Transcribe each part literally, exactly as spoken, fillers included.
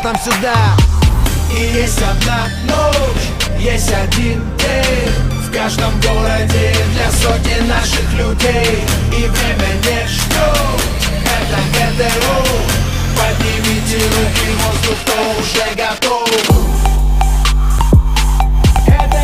стартом сюда. И есть одна ночь, есть один день в каждом городе для сотни наших людей. И время не ждет, это ГТО. Поднимите руки в воздух, кто уже готов. Это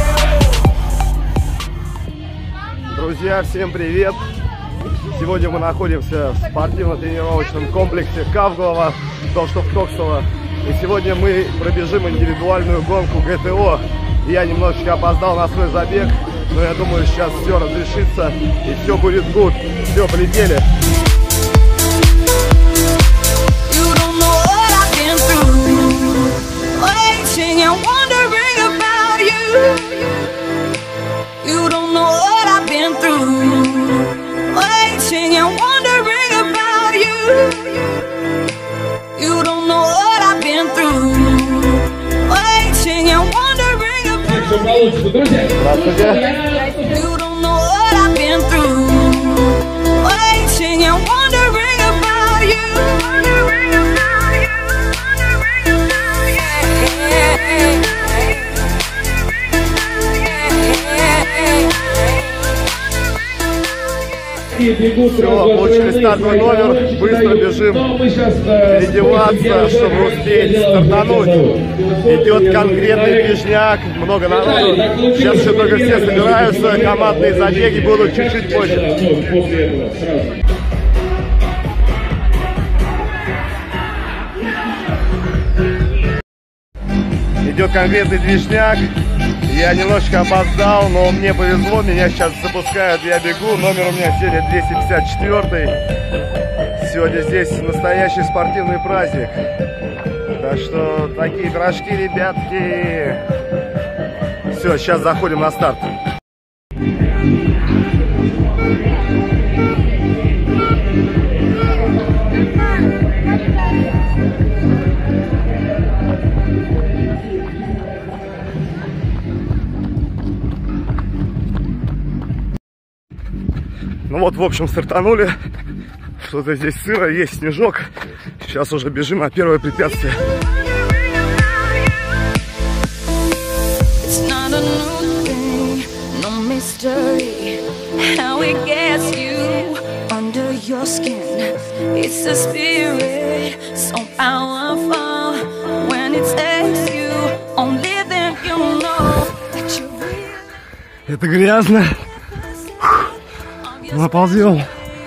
ГТО. Друзья, всем привет! Сегодня мы находимся в спортивно-тренировочном комплексе Кавглова, то что в Токсово. И сегодня мы пробежим индивидуальную гонку ГТО. Я немножечко опоздал на свой забег, но я думаю, сейчас все разрешится и все будет good. Все, полетели! Здравствуйте. Все, получили стартовый номер, быстро бежим переодеваться, чтобы успеть стартануть. Идет конкретный движняк, много народу. Сейчас еще только все собираются, командные забеги будут чуть-чуть позже. Идет конкретный движняк. Я немножечко опоздал, но мне повезло, меня сейчас запускают, я бегу. Номер у меня сегодня двести пятьдесят четыре. Сегодня здесь настоящий спортивный праздник. Так что такие пирожки, ребятки. Все, сейчас заходим на старт. Ну вот, в общем, стартанули. Что-то здесь сыро, есть снежок. Сейчас уже бежим на первое препятствие. Это грязно. Наползем.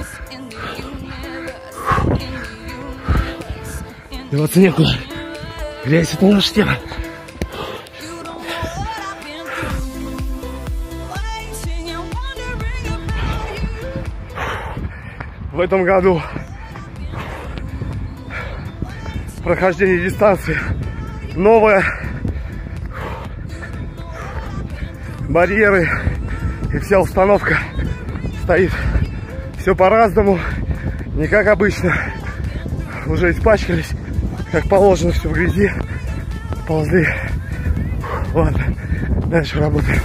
Деваться некуда. Грязь — это наша тема. В этом году прохождение дистанции новое. Барьеры и вся установка стоит все по-разному, не как обычно. Уже испачкались, как положено, все в грязи. Ползли. Ладно, дальше работаем.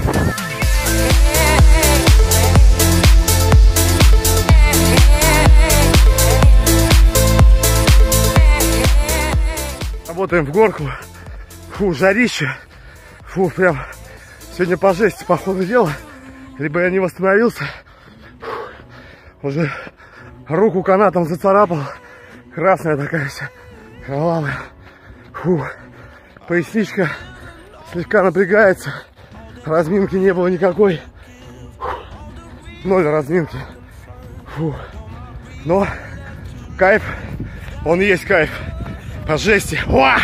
Работаем в горку. Фу, жарище. Фу, прям сегодня по жести, по ходу дела. Либо я не восстановился. Уже руку канатом зацарапал. Красная такая вся. Кровавая. Фу. Поясничка слегка напрягается. Разминки не было никакой. Фу. Ноль разминки. Фу. Но кайф. Он и есть кайф. По жести. Уа!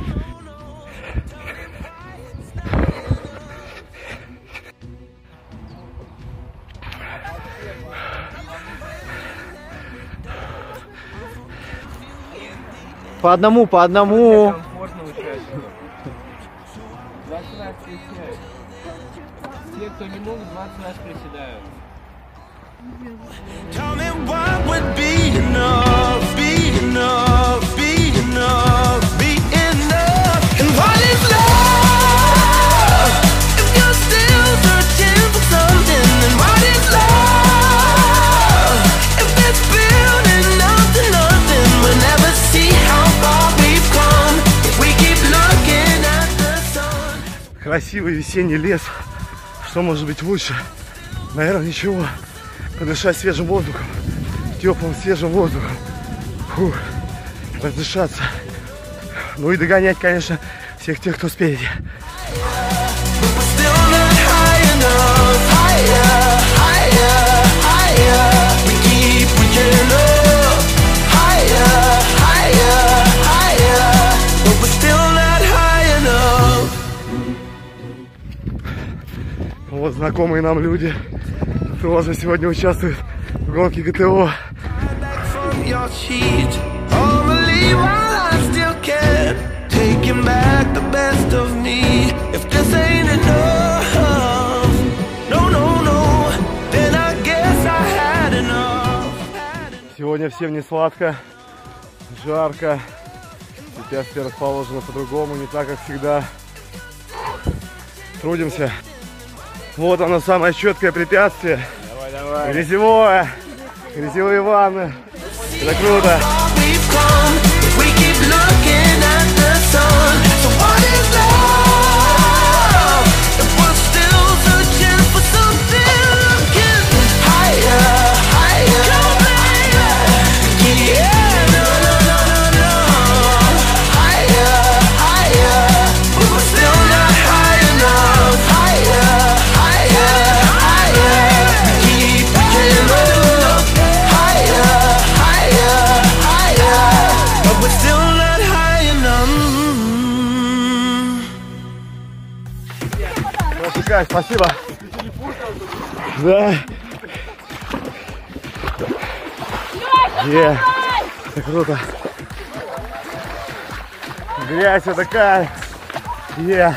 По одному, по одному. двадцать раз приседают. Те, кто не могут, двадцать раз приседают. Tell me what would be enough, be enough, be enough, be enough. And what is love? If you're still searching for something, then what is love? If it's building up to nothing, we'll never see how far we've come. красивый весенний лес. Что может быть лучше? Наверное, ничего. Подышать свежим воздухом, теплым свежим воздухом. Фух. Раздышаться. Ну и догонять, конечно, всех тех, кто спереди. Вот знакомые нам люди тоже сегодня участвуют в гонке ГТО. Сегодня всем не сладко, жарко, препятствия расположены по-другому, не так, как всегда. Трудимся. Вот оно, самое четкое препятствие. Давай, давай. Грязевое. Грязевые ванны. Это круто. Спасибо. Да. Yeah. Это круто. Грязь, это кайф. Yeah.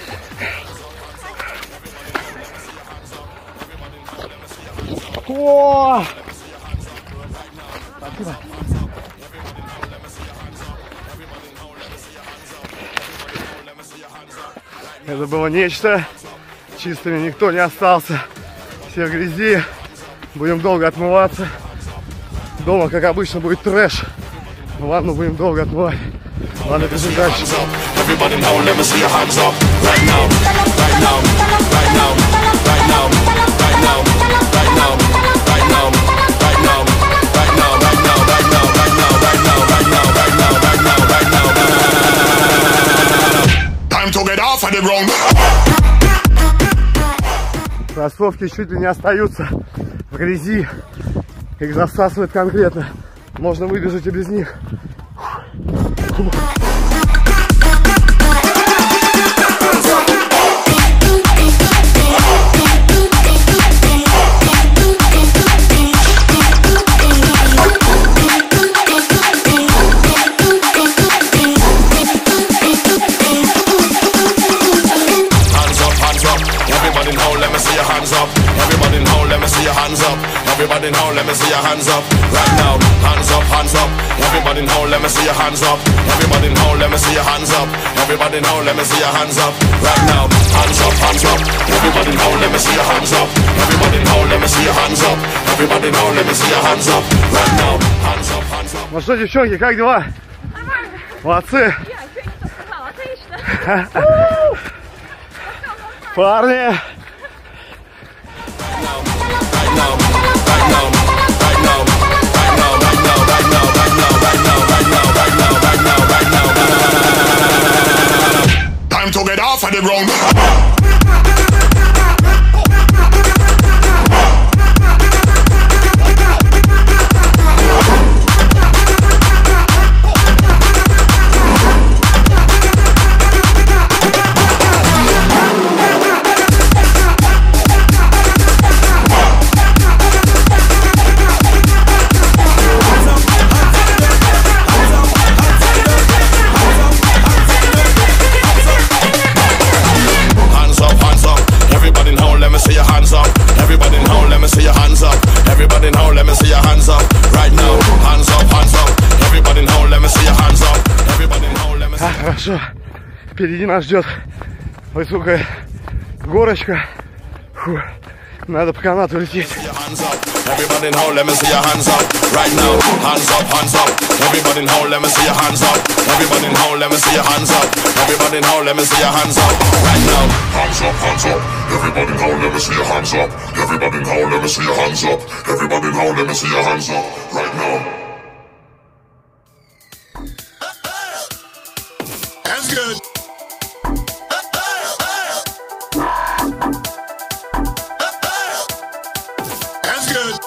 О! Спасибо. Это было нечто. Чистыми никто не остался. Все в грязи. Будем долго отмываться. Дома, как обычно, будет трэш. Ванну будем долго отмывать. Ладно, бежим дальше. Кроссовки чуть ли не остаются в грязи. Их засасывает конкретно. Можно выбежать и без них. Everybody now, let me see your hands up. Right now, hands up, hands up. Everybody now, let me see your hands up. Everybody now, let me see your hands up. Everybody now, let me see your hands up. Right now, hands up, hands up. Everybody now, let me see your hands up. Everybody now, let me see your hands up. Everybody now, let me see your hands up. Right now, hands up, hands up. Ну что, девчонки, как дела? Нормально. Молодцы. Я что не сказала, отлично. Парни. Time to get off of the ground. Хорошо. Впереди нас ждет высокая горочка. Фу. Надо по канату лететь. Everybody now, let me see your hands up. Right now, hands up, hands up. Everybody now, let me see your hands up. Everybody now, let me see your hands up. Everybody now, let me see your hands up. Right now, hands up, hands up. Everybody now, let me see your hands up. Everybody now, let me see your hands up. Everybody now, let me see your hands up. Right now. That's good. That's good.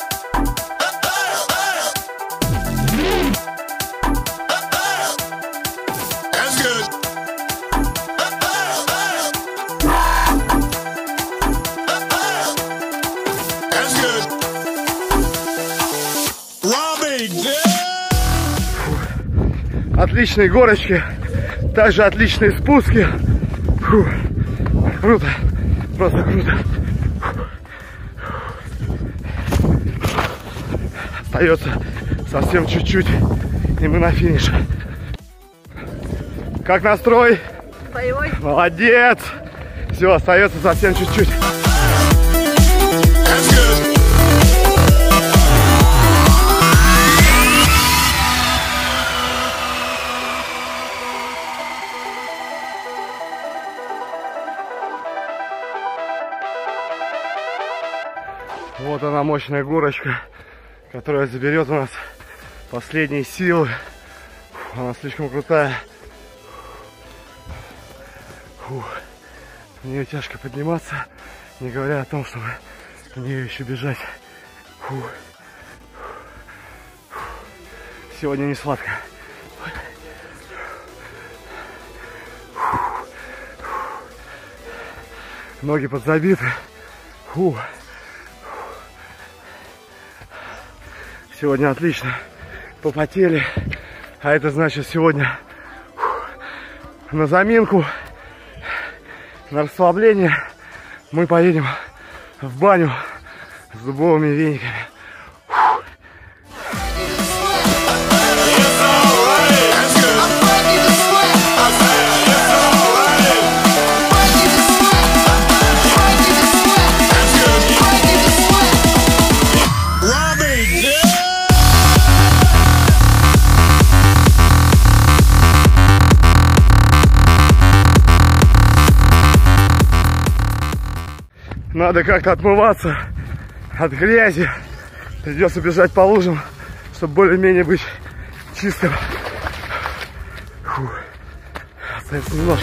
That's good. That's good. Robbie, Отличные горочки, также отличные спуски. Фу. Круто, просто круто. Остается совсем чуть-чуть, и мы на финише. Как настрой? Боевой. Молодец! Все, остается совсем чуть-чуть. that's good. Вот она, мощная горочка, которая заберет у нас последние силы. Фу, она слишком крутая. Фу. В нее тяжко подниматься, не говоря о том, чтобы в нее еще бежать. Фу. Фу. Сегодня не сладко. Фу. Ноги подзабиты. Фу. Сегодня отлично попотели, а это значит сегодня на заминку, на расслабление мы поедем в баню с дубовыми вениками. Надо как-то отмываться от грязи. Придется бежать по лужам, чтобы более-менее быть чистым. Фу. Остается немножко.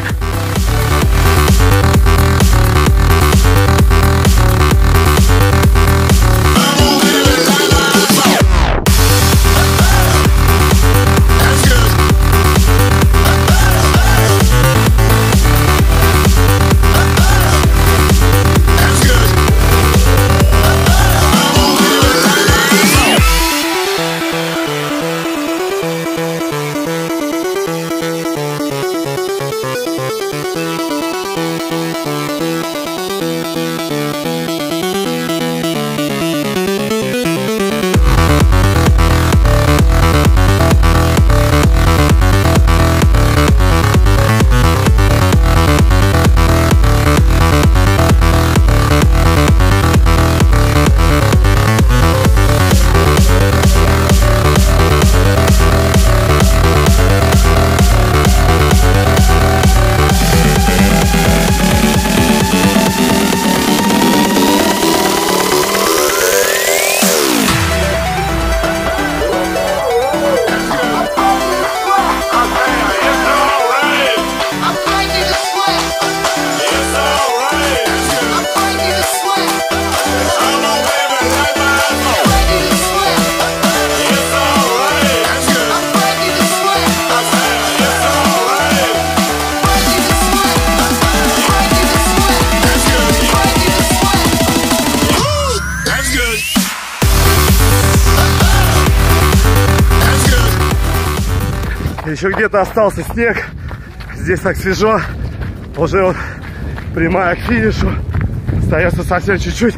Еще где-то остался снег. Здесь так свежо. Уже вот прямая к финишу. Остается совсем чуть-чуть.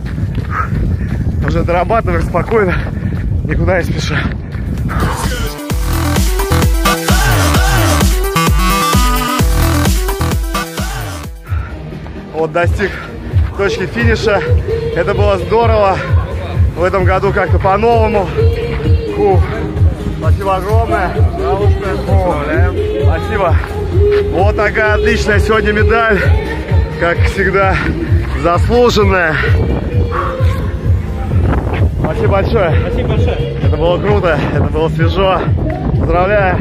Уже дорабатываем спокойно, никуда не спеша. Вот достиг точки финиша. Это было здорово. В этом году как-то по-новому. Фу. Спасибо огромное. Фу. Спасибо. Вот такая отличная сегодня медаль. Как всегда, заслуженная. Спасибо большое. Спасибо большое. Это было круто, это было свежо. Поздравляю.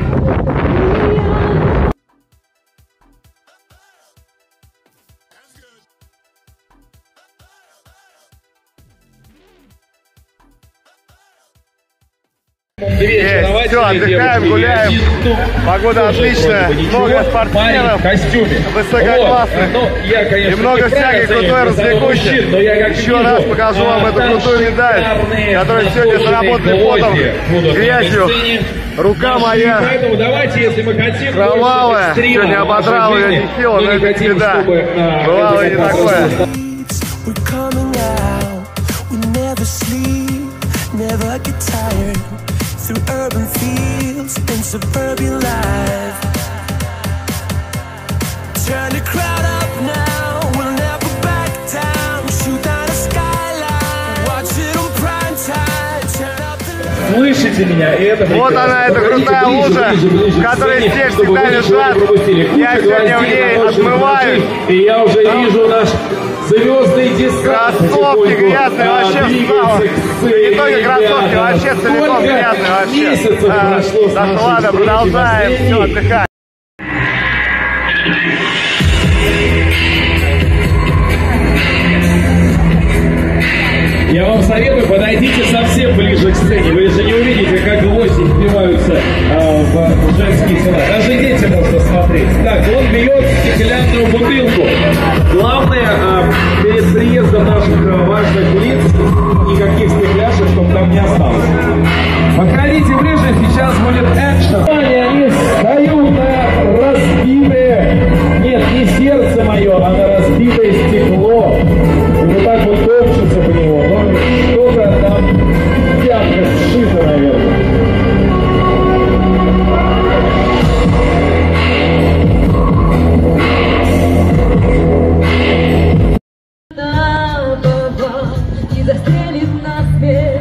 Есть, все, отдыхаем, гуляем. Погода отличная, много спортсменов, высококлассных и много всякой крутой развлекухи. Еще раз покажу вам эту крутую медаль, которая сегодня сработана потом, грязью. Рука моя кровавая, сегодня ободрал ее нехило, но это не беда. Бывало и не такое. Through urban fields and suburban life. Turn the crowd up now, we'll never back down. Shoot down the skyline, watch it on prime time. Turn up the... Слышите меня? И это вот она, эта крутая лужа, в которой все всегда лежат. Я сегодня в ней отмываюсь. И я уже вижу наш звездный десант. Кроссовки грязные вообще стало. Не только кроссовки, вообще целиком грязные вообще. А, да ладно, продолжаем, все, отдыхаем. Я вам советую, подойдите совсем ближе к сцене. Вы же не увидите, как гвозди впиваются а, в женские тела. Даже дети можно смотреть. Так, он берет стеклянную бутылку. Главное, а, перед приездом наших а, важных лиц, никаких стекляшек, чтобы там не осталось. Подходите ближе, сейчас будет экшен. Они встают на разбитое, нет, не сердце мое, а на разбитое стекло. И вот так вот топчется по него. Но что-то там пятка сшито, наверное. И застрелит нас смерть.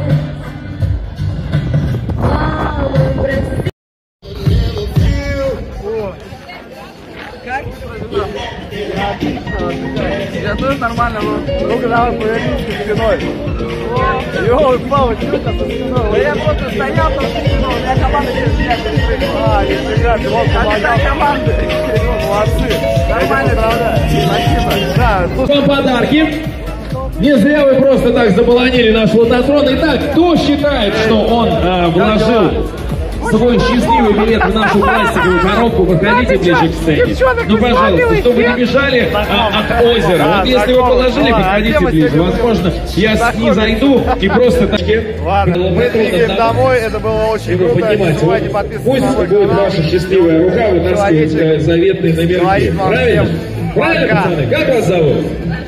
Я тоже нормально, но... Ну-ка, давай, повернись спиной. Йоу, Павел, что там со спиной? Я просто стоял там со спиной, у меня команда через меня перепрыгнула. А, нифига, ты мог помогать команды. Молодцы. Нормально, правда? Спасибо. Да, слушай. Вам подарки. Не зря вы просто так забаланили наш лототрон. Итак, кто считает, что он а, вложил свой счастливый билет в нашу пластиковую коробку, подходите ближе к сцене. Ну, пожалуйста, чтобы не бежали а, от озера. Вот если вы положили, подходите ближе. Возможно, я не зайду и просто так... Ладно, мы двигаем домой, это было очень круто. Не забывайте подписываться на мой канал. Пусть будет ваша счастливая рука, вытаскивать заветные номерки. Правильно? Правильно, пацаны? Как вас зовут?